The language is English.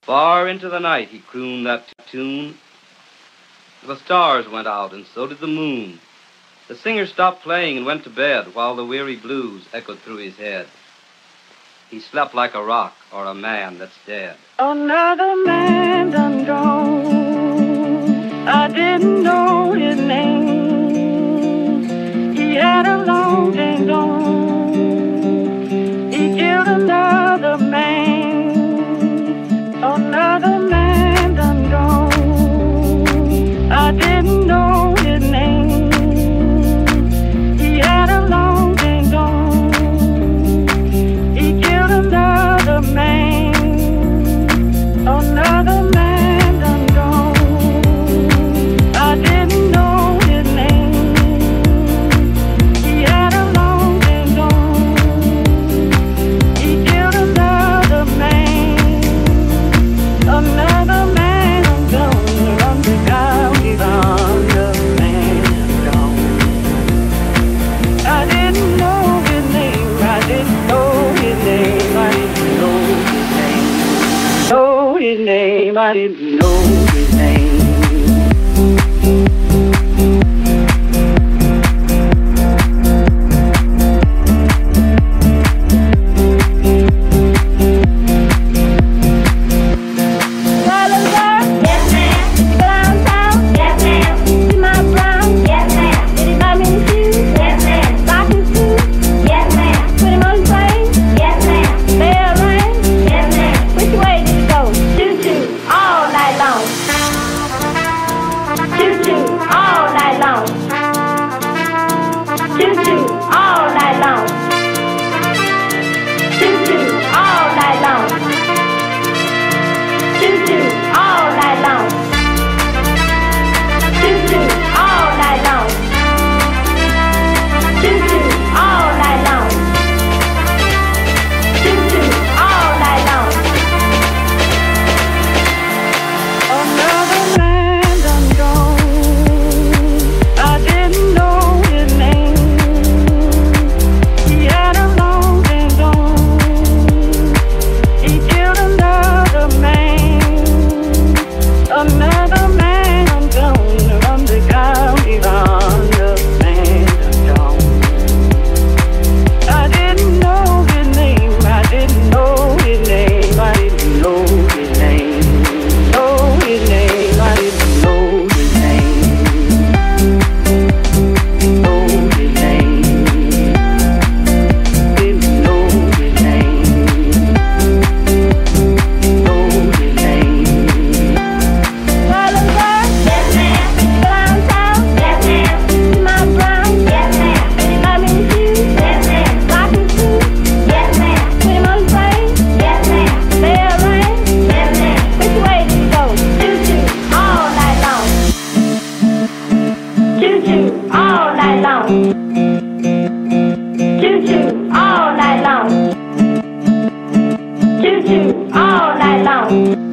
Far into the night he crooned that tune. The stars went out, and so did the moon. The singer stopped playing and went to bed, while the weary blues echoed through his head. He slept like a rock or a man that's dead. Another man done gone. I didn't know his name. He had a long thing gone. He killed another man. Another man done gone. I didn't know his name. He had a long thing gone. He killed another man. Another man done gone. I didn't know his name. He had a long thing gone. He killed another man. Another man gone. Run the county on the man gone. I didn't know his name. I didn't know his name. I didn't know his name. Know his name. I didn't know his name. All night long.